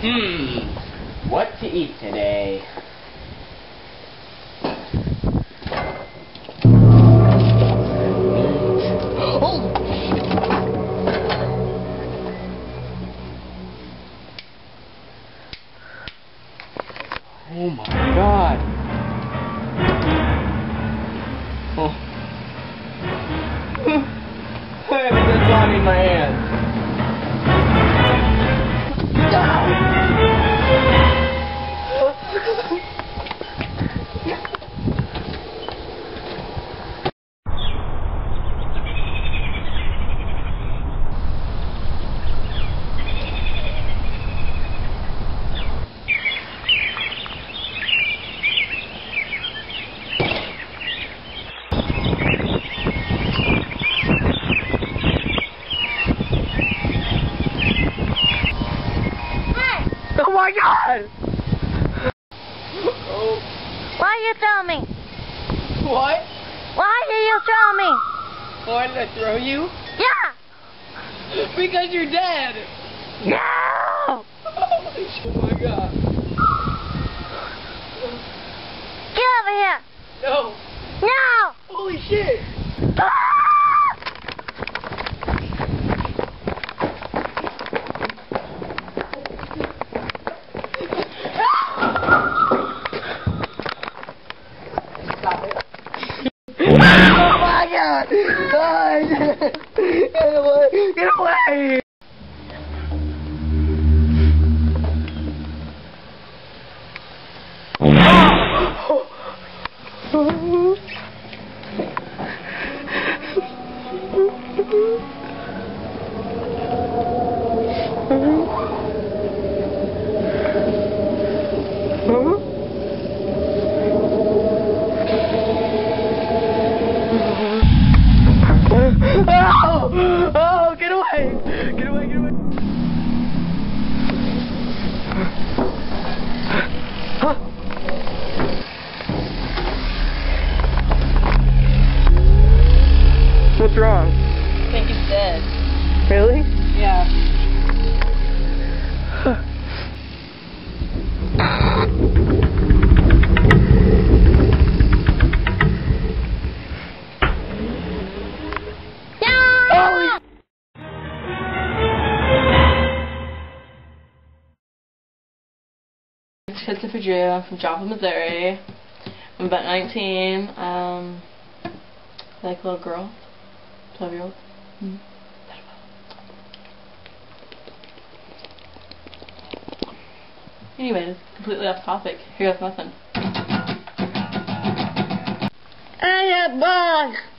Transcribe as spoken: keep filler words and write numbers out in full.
Hmm, what to eat today? Oh! Oh my god! Oh. I have a dead body in my hand. Oh my god! Oh. Why you throw me? What? Why did you throw me? Why did I throw you? Yeah! Because you're dead! No! Oh my god. Get over here! No! No! Holy shit! Ah! Oh my god! Oh, get away! Get away! Oh! Oh! Get away! Get away! Get away! Huh? What's wrong? I think he's dead. Really? Yeah. Kyseanify, I'm from Joplin, Missouri. I'm about nineteen. Um, I like a little girl, twelve year old. Mm-hmm. Anyways, completely off topic. Here goes nothing. I got bugs.